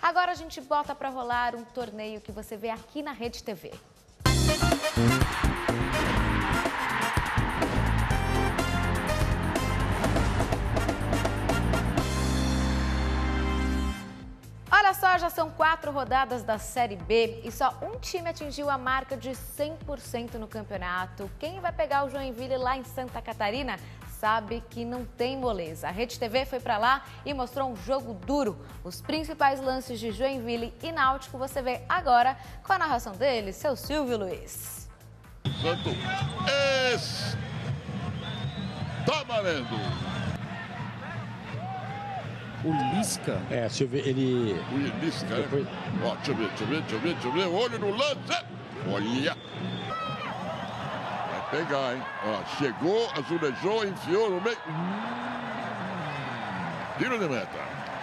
Agora a gente bota para rolar um torneio que você vê aqui na Rede TV. Olha só, já são 4 rodadas da Série B e só um time atingiu a marca de 100% no campeonato. Quem vai pegar o Joinville lá em Santa Catarina sabe que não tem moleza. A Rede TV foi para lá e mostrou um jogo duro. Os principais lances de Joinville e Náutico você vê agora com a narração dele, seu Silvio Luiz. Santo está valendo. O Lisca. Silvio, ele... O Lisca, depois... Ó, deixa eu ver. Olho no lance. Olha. Vai pegar, hein? Ó, chegou, azulejou, enfiou no meio. Tiro de meta.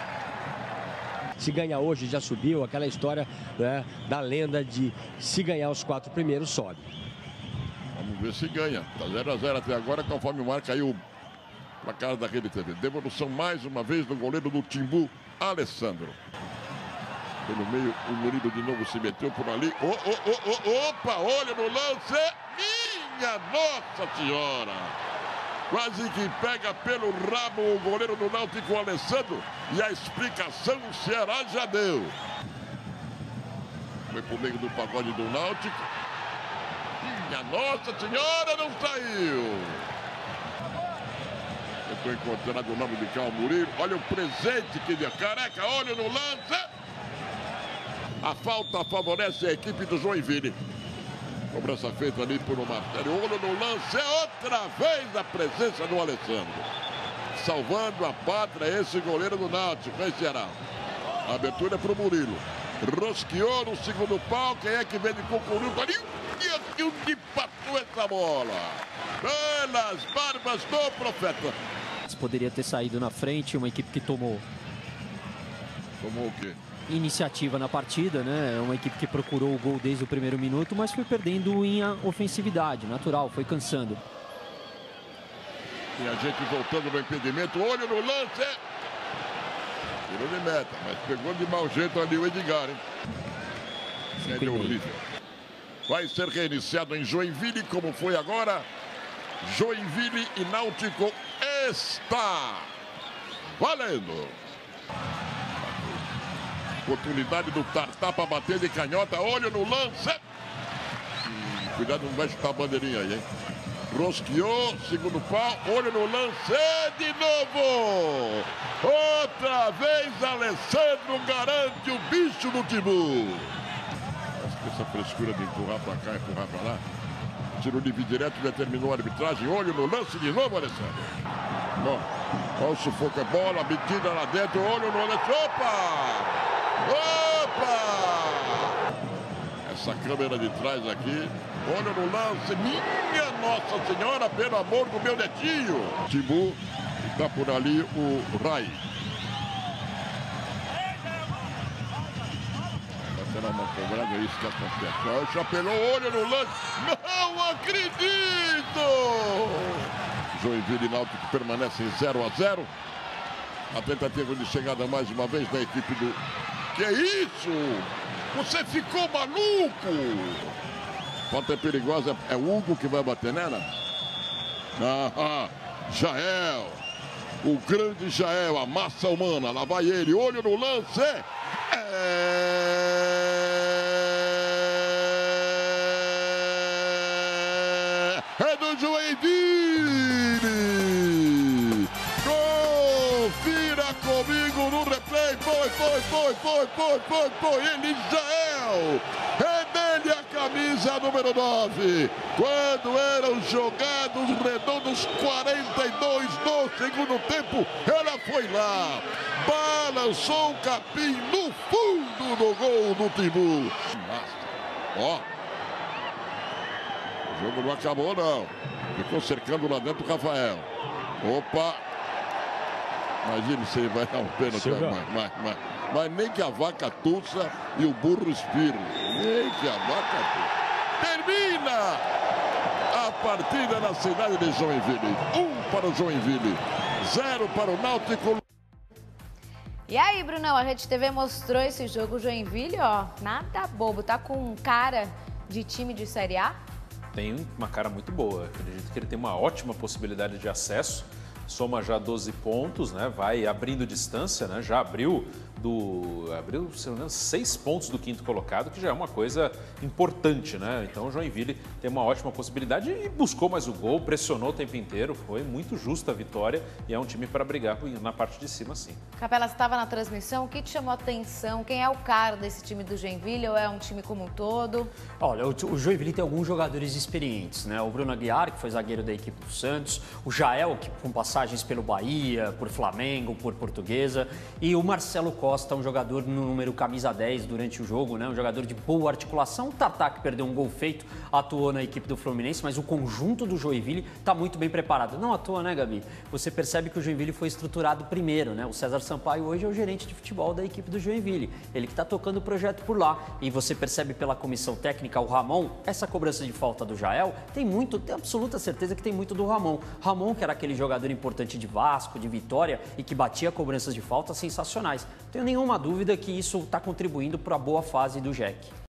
Se ganhar hoje, já subiu. Aquela história, né, da lenda de se ganhar os 4 primeiros, sobe. Vamos ver se ganha. Tá 0 a 0 até agora, conforme o mar caiu para casa da Rede TV. Devolução mais uma vez do goleiro do Timbu, Alessandro. Pelo meio, o Murilo de novo se meteu por ali. Opa, olha no lance. Minha Nossa Senhora. Quase que pega pelo rabo o goleiro do Náutico, o Alessandro. E a explicação o Ceará já deu. Foi pro meio do pagode do Náutico. Minha Nossa Senhora, não saiu. Eu estou encontrando o nome de Cal Murilo. Olha o presente que deu. Careca, olha no lance. A falta favorece a equipe do Joinville. Cobrança feita ali por um Marcelo. Olho no lance. Outra vez a presença do Alessandro. Salvando a pátria esse goleiro do Náutico, hein, Ceará? A abertura é para o Murilo. Rosqueou no segundo pau. Quem é que vem de concluir? Ali, onde passou essa bola? Pelas barbas do Profeta. Poderia ter saído na frente, uma equipe que tomou o quê? Iniciativa na partida, né? Uma equipe que procurou o gol desde o primeiro minuto, mas foi perdendo em ofensividade, natural, foi cansando. E a gente voltando no impedimento, olho no lance. Tirou de meta, mas pegou de mau jeito ali o Edgar, hein? É horrível. Vai ser reiniciado em Joinville, como foi agora. Joinville e Náutico está valendo. Oportunidade do Tartá para bater de canhota. Olho no lance. Cuidado, não vai chutar a bandeirinha aí, hein? Rosqueou, segundo pau. Olho no lance. De novo. Outra vez, Alessandro garante o bicho do Timbu. Acho que essa frescura de empurrar para cá, empurrar para lá. Tiro livre direto, determinou a arbitragem. Olho no lance de novo, Alessandro. Bom, olha o sufoco, é bola, metida lá dentro. Olho no lance. Opa! Essa câmera de trás aqui. Olha no lance. Minha Nossa Senhora, pelo amor do meu netinho. Timbu, está por ali o Rai. Será uma cobrada, é isso que acontece. Chapelou, olho no lance. Não acredito! Joinville e Náutico permanecem 0 a 0. A tentativa de chegada mais uma vez da equipe do... Que isso? Você ficou maluco? Falta é perigosa. É o Hugo que vai bater nela? Jael. O grande Jael, a massa humana. Lá vai ele. Olho no lance. É do Joinville. Confira comigo no replay. Foi. Ele, Jael. É dele a camisa número 9. Quando eram jogados redondos 42 no segundo tempo, ela foi lá. Balançou o capim no fundo do gol do Timbu. Ó. O jogo não acabou, não. Ficou cercando lá dentro o Rafael. Opa. Imagina se ele vai dar um pênalti. Mas nem que a vaca tussa e o burro espirre. Nem que a vaca tussa. Termina a partida na cidade de Joinville. 1 para o Joinville, 0 para o Náutico. E aí, Brunão, a Rede TV mostrou esse jogo, Joinville, ó, nada bobo, tá com cara de time de Série A? Tem uma cara muito boa, acredito que ele tem uma ótima possibilidade de acesso, soma já 12 pontos, né? Vai abrindo distância, né? Já abriu, se não me engano, 6 pontos do quinto colocado, que já é uma coisa importante, né? Então o Joinville tem uma ótima possibilidade e buscou mais o gol, pressionou o tempo inteiro, foi muito justa a vitória e é um time para brigar na parte de cima, sim. Capela, você estava na transmissão, o que te chamou a atenção? Quem é o cara desse time do Joinville ou é um time como um todo? Olha, o Joinville tem alguns jogadores experientes, né? O Bruno Aguiar, que foi zagueiro da equipe do Santos, o Jael, que com passagens pelo Bahia, por Flamengo, por Portuguesa, e o Marcelo Costa, um jogador no número camisa 10 durante o jogo, né? Um jogador de boa articulação. O Tatá, que perdeu um gol feito, atuou na equipe do Fluminense, mas o conjunto do Joinville está muito bem preparado. Não à toa, né, Gabi? Você percebe que o Joinville foi estruturado primeiro, né? O César Sampaio hoje é o gerente de futebol da equipe do Joinville. Ele que está tocando o projeto por lá. E você percebe pela comissão técnica, o Ramon, essa cobrança de falta do Jael, tem absoluta certeza que tem muito do Ramon. Ramon, que era aquele jogador importante de Vasco, de Vitória, e que batia cobranças de falta sensacionais. Não tenho nenhuma dúvida que isso está contribuindo para a boa fase do Jack.